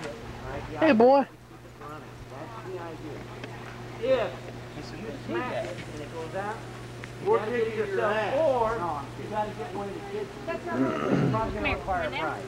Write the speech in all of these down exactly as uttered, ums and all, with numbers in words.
Hey, boy. If you smack it and it goes out, you gotta get it yourself, or you gotta get one of the kids. That's not probably gonna require a price.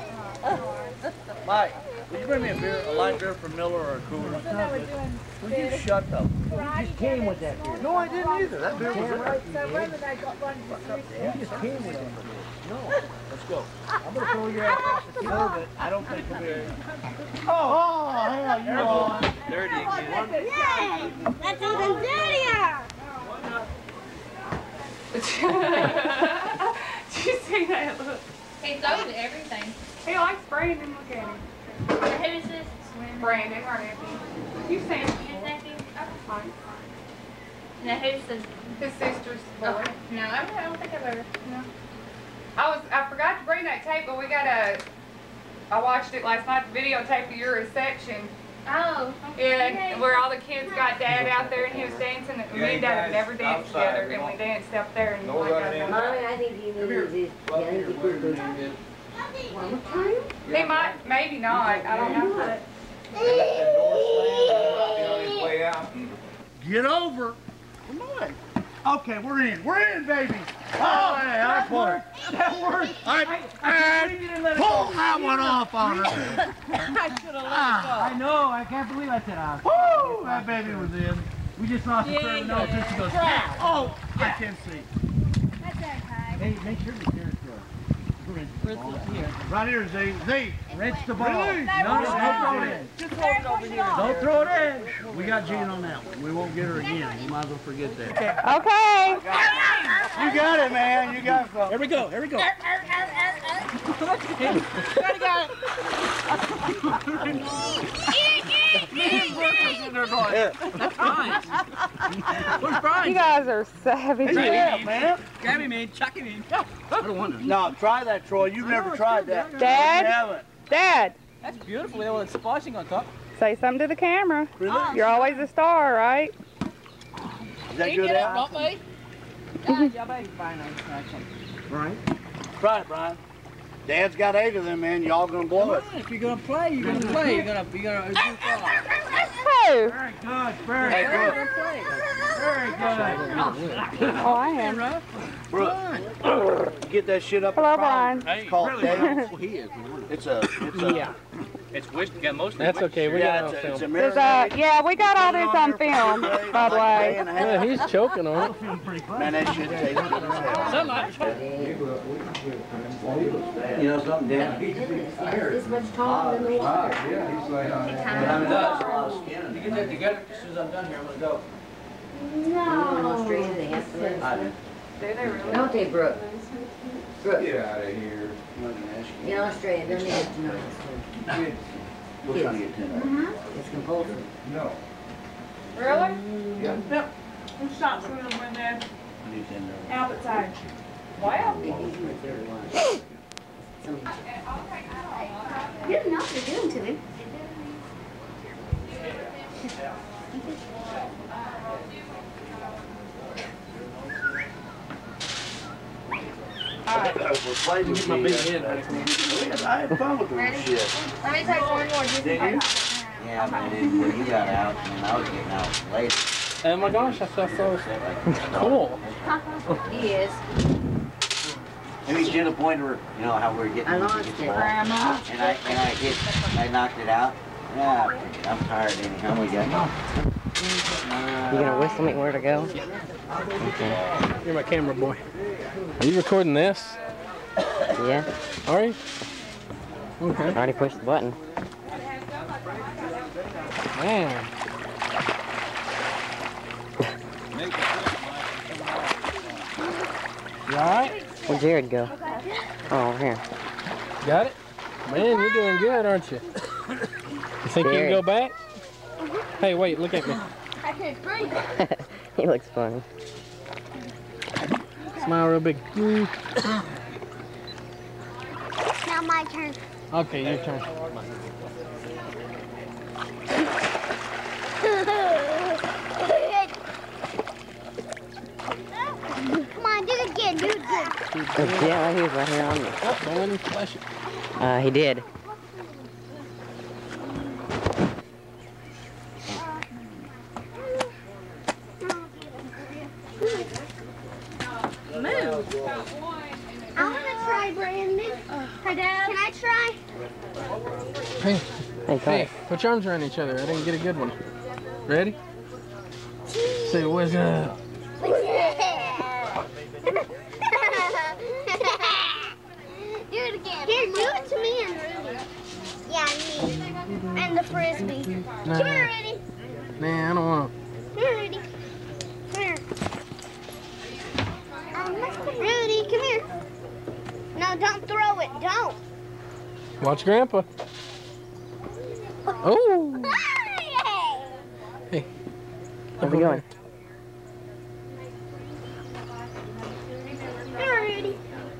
Mike, will you bring me a beer, a light beer from Miller or a cooler? Will you shut up? You just came with that beer. No, I didn't either. That beer was right. So when did I got one for three? You just came with that beer. No. Let's go. I'm gonna throw your ass off the serve it. I don't think the beer. Oh, hell, you're on. Dirty again. Yay! That's even dirtier! Did you see that? Look. He throws everything. He likes Brandon. Look at him. Who is this? Brandon, our nephew. You seen him? His nephew? That's fine. Now who's the... His sister's boy. Okay. No, I don't think I've ever... No. I was I forgot to bring that tape, but we got a. I watched it last night. The videotape of your reception. Oh. Yeah, where all the kids got Dad out there and he was dancing. And me and Dad have never danced together, and we danced up there and like that. Mommy, I think you need this. Yeah, I think you could do that. One more time? He might, maybe not. I don't know. Get over. Come on. Okay, we're in. We're in, baby. Oh, hey, that worked. That worked. All right, and pull that one off on her. I should have let it go. I know. I can't believe I said ah. Woo! That baby was in. We just lost the third nose. Then she goes, oh, I can see. That's okay. Hey, make sure the carrots go. Right here, Z. Z. Rinse the ball. Really? No, no, don't throw it in. Just hold it over here. Don't throw it in. We got Jean on that one. We won't get her again. You might as well forget that. Okay. You got it, man. You got it. Here we go. Here we go. That's Brian. Where's Brian? You guys are savage. Yeah, man. Grab him in. Chuck him in. I don't want to. No, try that, Troy. You've never tried that. Dad? You haven't. Dad, That's beautiful. They want splashing on top. say something to the camera. Really? You're always a star, right? Is that good, Al? Not me. Yeah, baby. Brian, Brian. Try it, Brian. Dad's got eight of them, man. Y'all gonna blow it. If you're gonna play, you're gonna play. You're gonna, you're gonna do well. Who? Very good. Very Hey, good. Brooke. Very good. Oh, I am. Brooke, get that shit up. Hello, Brian. It's called Dad. He is. It's a, it's a. Yeah. It's whiskey. Got most of That's okay. We Yeah, got it's it a, on it's a film. There's marinade. a, yeah, we got all this on film, by the way. Yeah, he's choking on it. Man, that shit tastes good as hell. So much. You know something, Dan? This much taller than the water. But I mean, that's a lot of skin. You get that together, as soon as I'm done here, I'm gonna go. No. In Australia, they have to let I do. Do they really? Don't they, Brooke? Brooke. Get out of here. In Australia, don't they have to know this? We're trying to get ten dollars. It's compulsory. No. Really? Yeah. Yep. Who shot through them when they're I need ten dollars. appetite? Wow. They usually do thirty-one. Somebody- You didn't know what you're doing to him. We're playing with My you big yesterday. head back from I had fun with Ready? this shit. Let me take one more. Just Did you? Yeah, but it- when you got out, and I was getting out later. Oh my gosh, that's so, so cool. He is. Maybe to the point where, you know, how we were getting. I lost it. Grandma. And I, and I hit, I knocked it out. Yeah, I'm tired anyhow. We got. You gonna whistle me where to go? Okay. You're my camera boy. Are you recording this? Yeah. Are you? Okay. I already pushed the button. Man. You alright? Where'd Jared go? Oh, over here. Got it? Man, you're doing good, aren't you? You think you can go back? Hey, wait, look at me. I can't breathe. He looks funny. Smile real big. Mm. Now my turn. Okay, your turn. Come on, do it again. Do it again. Yeah, he was right here on me. Oh, don't let him flash it. Uh, he did. Hey, Hey, hey, put your arms around each other. I didn't get a good one. Ready? Say what's up. Do it again. Here, do it to me and Rudy. Yeah, me. And the frisbee. Nah. Come here, Rudy. Nah, I don't want Come here, Rudy. Come here. Rudy, come here. No, don't throw it. Don't. to. Watch Grandpa. Oh. Hey. Where we going? Here, Rudy.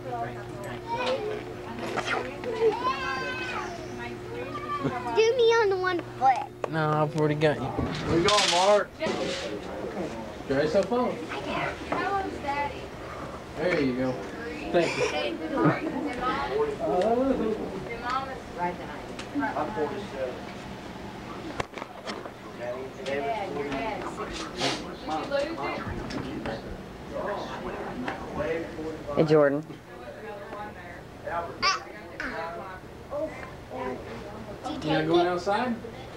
Do me on the one foot. No, I've already got you. Where you going, Mark? Try yourself on. Hello, Daddy. There you go. Thank you. Hey, good morning. Your mom? Your mom is right behind you. I'm forty-seven. Dad, your dad's sixty. Hey, Jordan. You gonna go outside?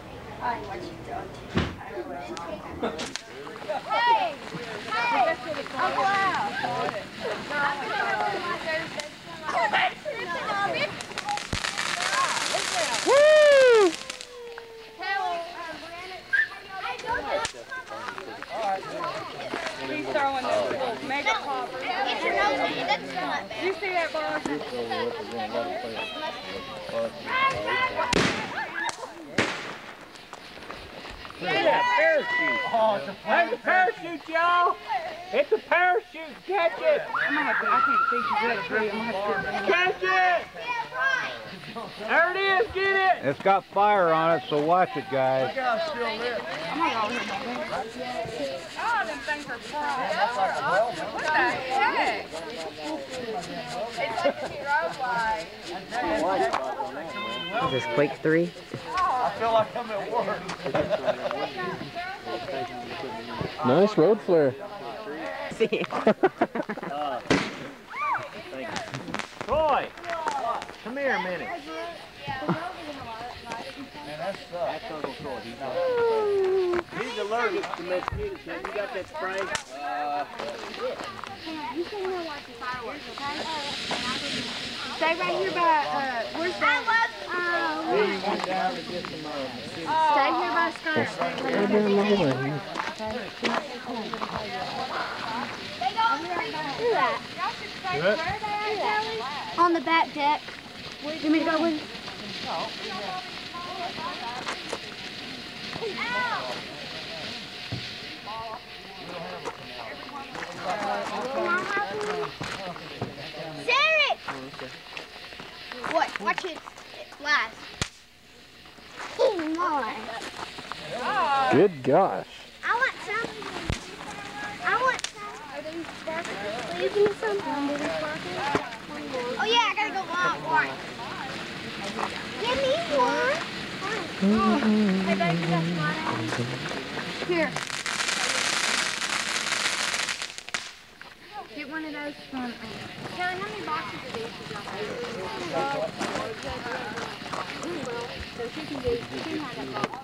Hey! Hey! Uncle Al! Woo! He's throwing those little mega poppers. You see that, boss? Yeah, parachute. Oh, it's a There's a parachute, y'all. It's a parachute. Catch it. I'm gonna have to, I can't see you ready for you. I'm gonna have to. Catch it. There it is. Get it. It's got fire on it, so watch it, guys. That guy's still lit. I'm gonna go ahead. Oh, them things are flying. What the heck? It's like a robot. Is this Quake three? I feel like I'm at work. Nice road flare. Troy, come here a minute. He's allergic to mosquitoes. Have you got that spray? Uh, You can go watch the fireworks, okay? Stay right here by, uh, where's that? Um, he went down to get some uh, Stay here by Sky. Right down my way. do that. Do it. On the back deck. Do you want me to go with? Derek! What? Watch it last. Oh my. Good gosh. I want some. I want some. Are these sparkles? Will you give me some? Are these sparkles? Oh yeah, I gotta go long. One. Give me one. Oh. Hey baby, you got some on it? Here. Get one of those from, Kelly, how many boxes of these did y'all have? So she can do, she can have that box.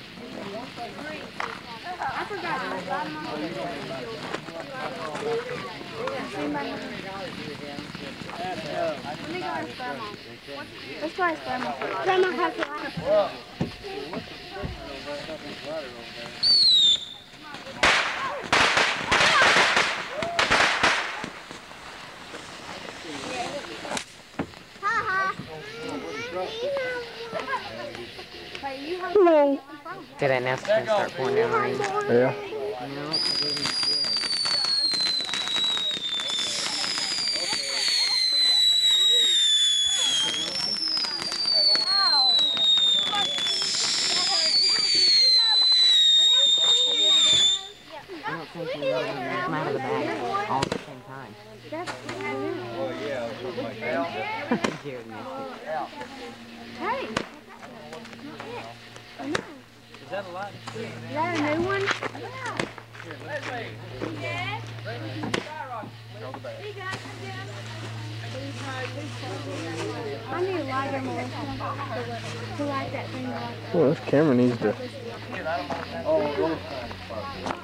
I forgot to buy them all. Let me go and spare mom. Let's go and spare mom for a lot. Grandma has the light. Hello. Say that now, so it's gonna start pouring down rain. Yeah. No, I didn't. I don't think we really need to come out of the bag all at the same time. Oh, yeah, something like that. Jared missed it. Hey, is that a lot? is that a new one? I need a lighter, Melissa. To light that thing. Well, this camera needs to. Oh,